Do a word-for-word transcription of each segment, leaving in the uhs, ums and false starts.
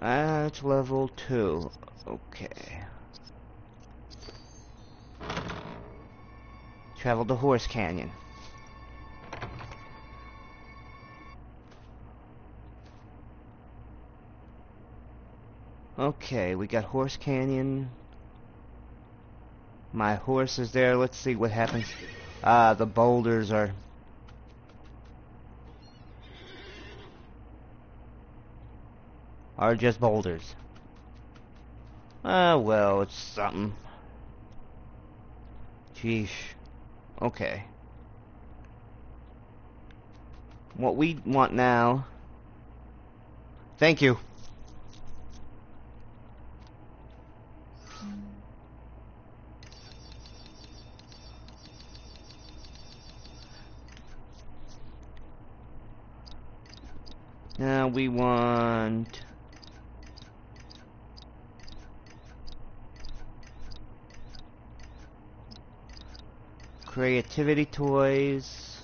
That's level two. Okay. Travel to Horse Canyon. Okay, we got Horse Canyon. My horse is there. Let's see what happens. Ah, the boulders are... are just boulders. Ah, well, it's something. Sheesh. Okay. What we want now... Thank you. Now we want... creativity toys.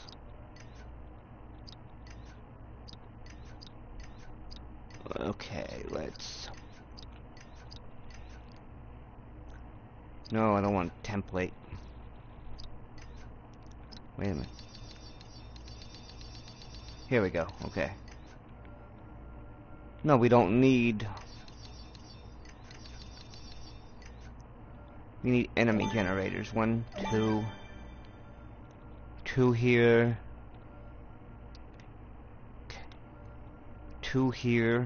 Okay, let's... No, I don't want template. Wait a minute. Here we go, okay. No, we don't need... We need enemy generators. One, two... Two here. Okay. Two here.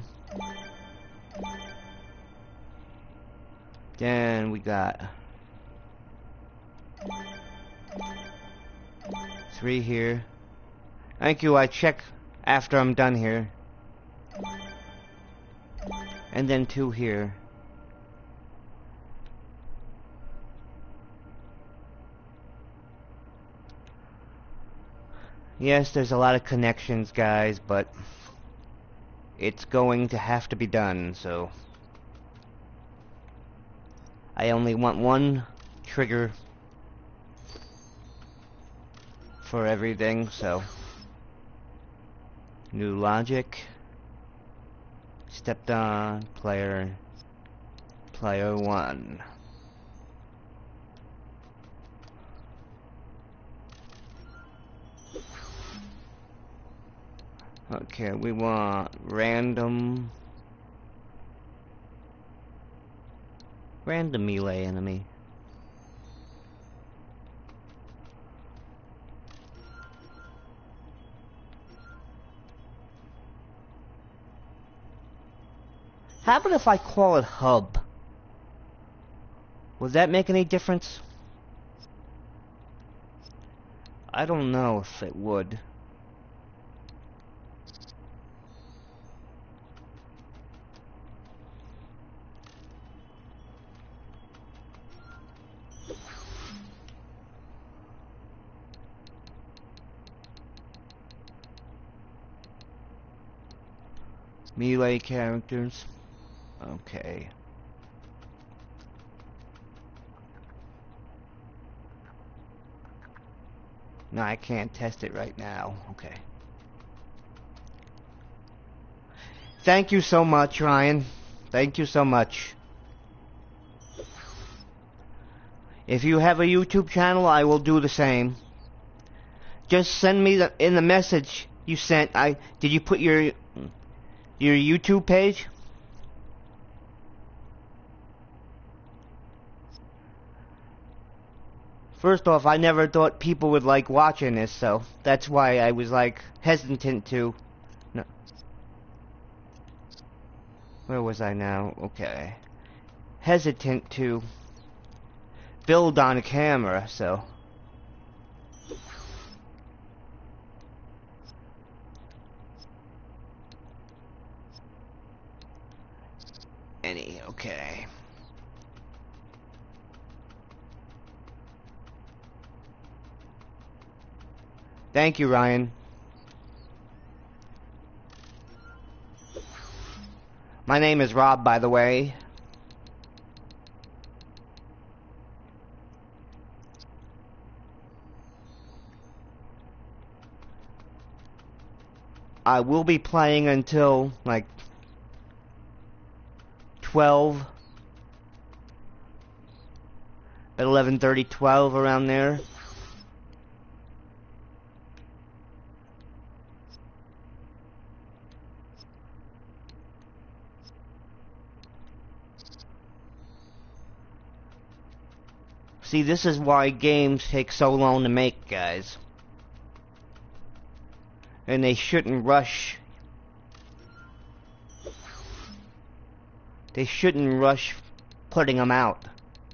Then we got... Three here. Thank you, I check after I'm done here. And then two here. Yes, there's a lot of connections, guys, but it's going to have to be done, so I only want one trigger for everything, so new logic, stepped on, player, player one. Okay, we want random random melee enemy. How about if I call it hub? Would that make any difference? I don't know if it would. Melee characters. Okay. No, I can't test it right now. Okay. Thank you so much, Ryan. Thank you so much. If you have a YouTube channel, I will do the same. Just send me the in the message you sent. I did you put your your YouTube page? First off, I never thought people would like watching this, so that's why I was like hesitant to. No. Where was I now? Okay. Hesitant to build on camera, so. Any, okay. Thank you, Ryan. My name is Rob, by the way. I will be playing until, like, twelve. At eleven thirty, twelve, around there. See, this is why games take so long to make, guys. And they shouldn't rush. They shouldn't rush putting them out.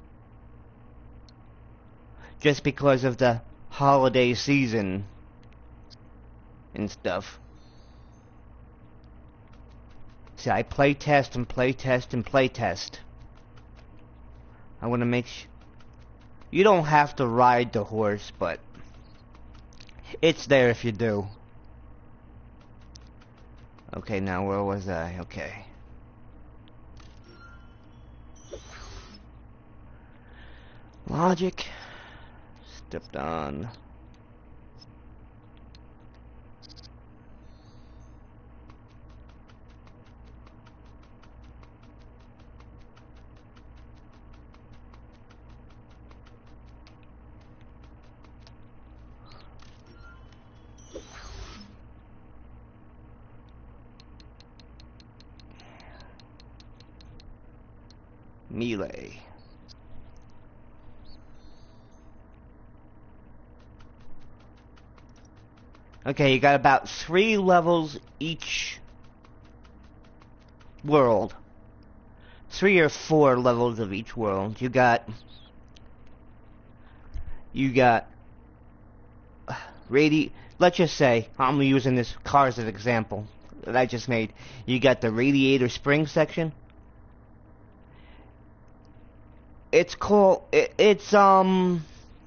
Just because of the holiday season and stuff. See, I play test and play test and play test. I want to make sure. You don't have to ride the horse, but it's there if you do. Okay, now where was I? Okay. Logic. Stepped on. Melee. Okay, you got about three levels each world. Three or four levels of each world. You got... You got... Radi... Let's just say, I'm using this car as an example that I just made. You got the radiator spring section. It's called... It, it's, um...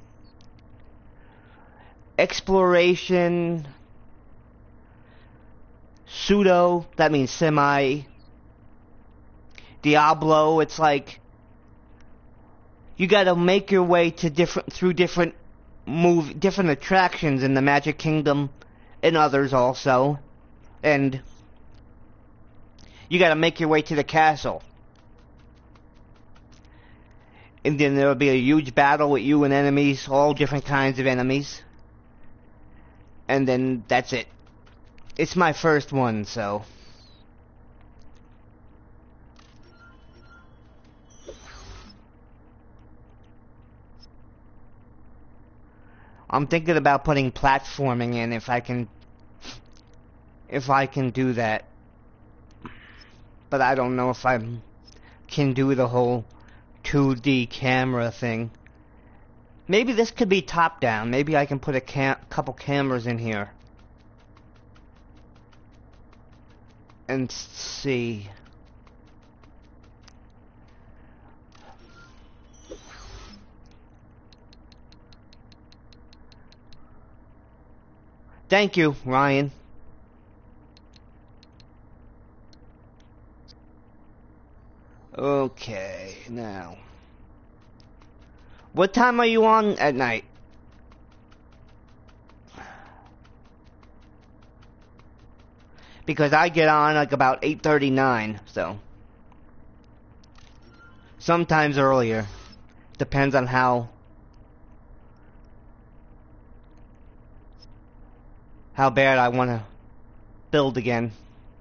Exploration... Pseudo, that means semi. Diablo, it's like... You gotta make your way to different... Through different... Move... Different attractions in the Magic Kingdom. And others also. And... You gotta make your way to the castle. And then there'll be a huge battle with you and enemies, all different kinds of enemies. And then that's it. It's my first one, so... I'm thinking about putting platforming in if I can... If I can do that. But I don't know if I can do the whole two D camera thing. Maybe this could be top-down. Maybe I can put a cam couple cameras in here. And see. Thank you, Ryan. Okay, now. What time are you on at night? Because I get on like about eight thirty-nine, so. Sometimes earlier. Depends on how... How bad I want to build again.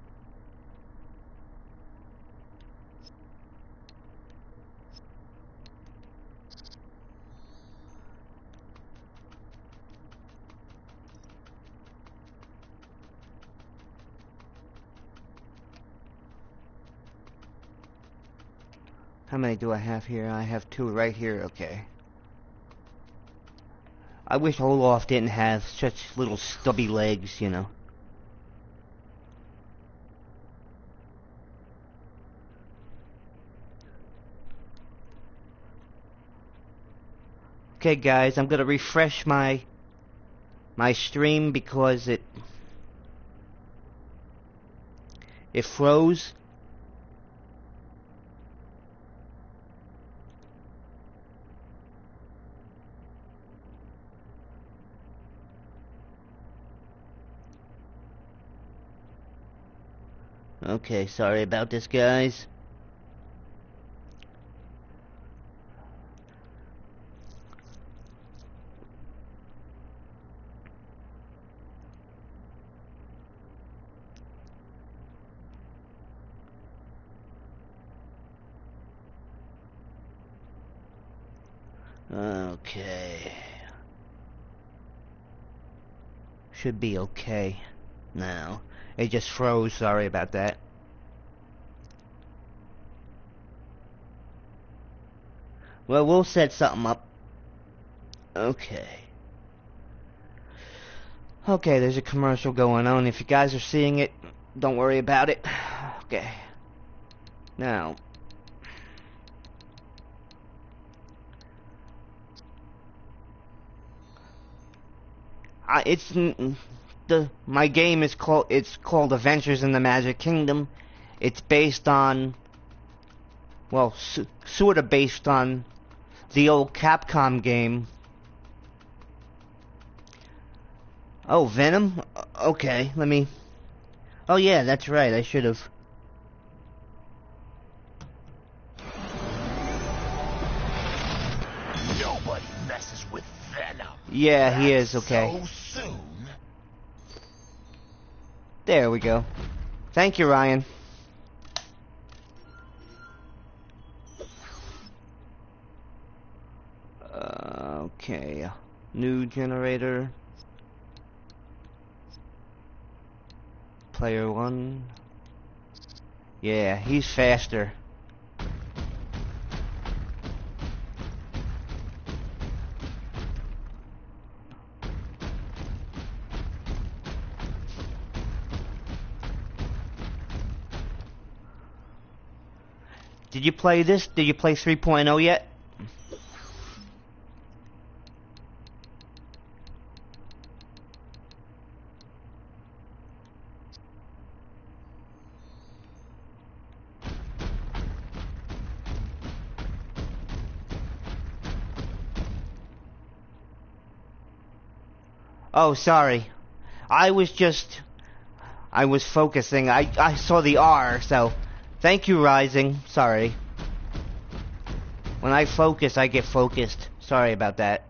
How many do I have here? I have two right here, okay. I wish Olaf didn't have such little stubby legs, you know. Okay guys, I'm gonna refresh my my stream because it it froze. Okay, sorry about this, guys. Okay. Should be okay now. It just froze, sorry about that. Well, we'll set something up. Okay. Okay, there's a commercial going on. If you guys are seeing it, don't worry about it. Okay. Now. I, it's the my game is called it's called Adventures in the Magic Kingdom. It's based on, well, s sort of based on the old Capcom game. Oh, Venom? Okay, let me... Oh yeah, that's right, I should have... Nobody messes with Venom. Yeah, That's he is, okay. So soon. There we go. Thank you, Ryan. Uh, okay, new generator. Player one. Yeah, he's faster. Did you play this? Did you play three point oh yet? Oh, sorry. I was just... I was focusing. I, I saw the R, so... Thank you, Rising. Sorry. When I focus, I get focused. Sorry about that.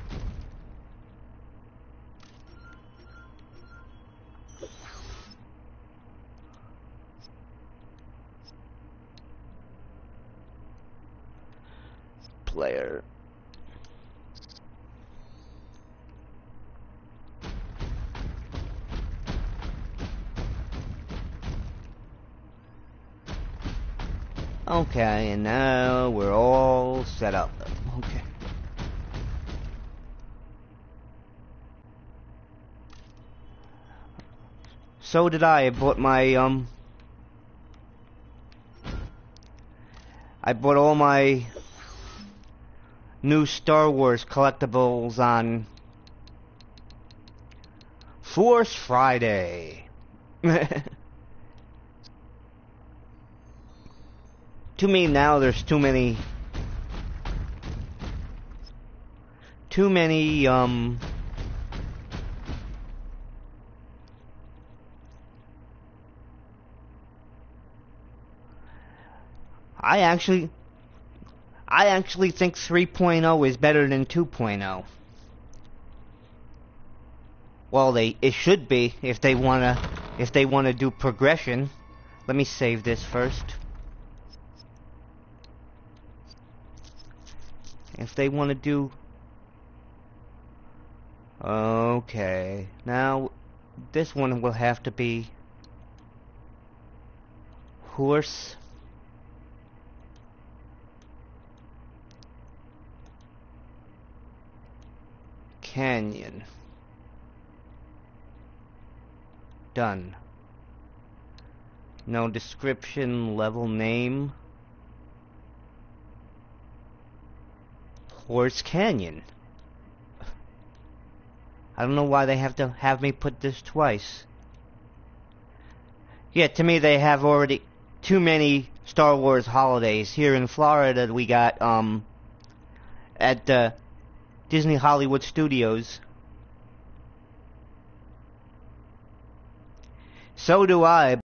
Player. Okay, and now we're all set up. Okay. So did I. I bought my, um... I bought all my new Star Wars collectibles on Force Friday. To me now, there's too many, too many, um, I actually, I actually think three point oh is better than two point oh. Well, they, it should be, if they wanna, if they wanna do progression. Let me save this first. If they want to do... Okay. Now, this one will have to be... Horse... Canyon. Done. No description, level name... Horse Canyon. I don't know why they have to have me put this twice. Yeah, to me they have already too many Star Wars holidays. Here in Florida we got, um, at the Disney Hollywood Studios. So do I.